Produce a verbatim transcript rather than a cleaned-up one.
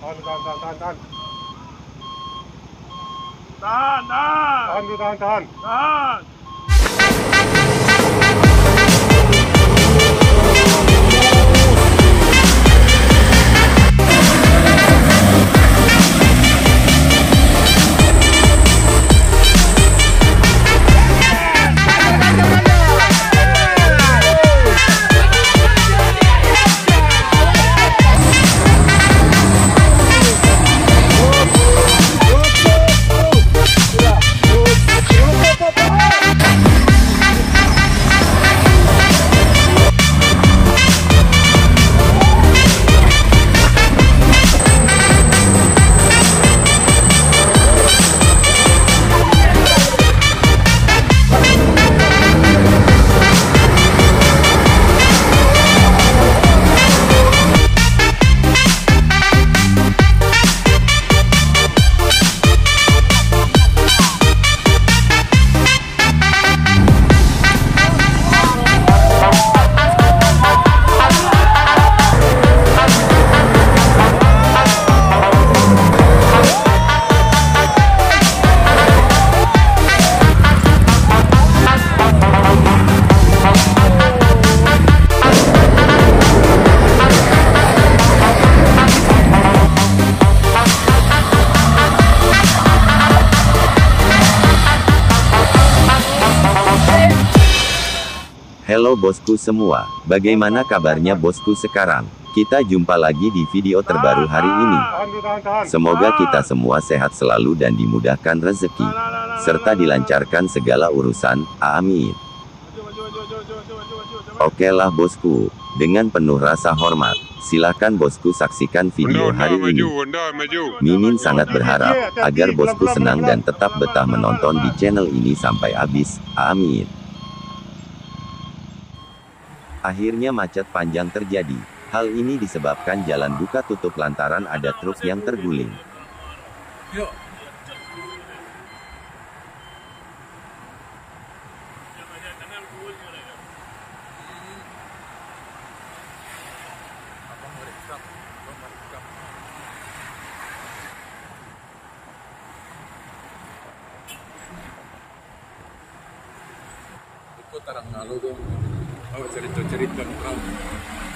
Tahan, tahan, tahan, tahan, tahan. Tahan, tahan. Tahan, tahan, tahan. Tahan. Halo bosku semua, bagaimana kabarnya bosku sekarang? Kita jumpa lagi di video terbaru hari ini. Tahan, tahan, tahan. Semoga kita semua sehat selalu dan dimudahkan rezeki, serta dilancarkan segala urusan, amin. Oke lah bosku, dengan penuh rasa hormat, silakan bosku saksikan video hari ini. Mimin sangat berharap, agar bosku senang dan tetap betah menonton di channel ini sampai habis, amin. Akhirnya macet panjang terjadi. Hal ini disebabkan jalan buka tutup lantaran ada truk yang terguling. Yuk. Ikut tarang lalu dong. Oh, cerita-cerita kau.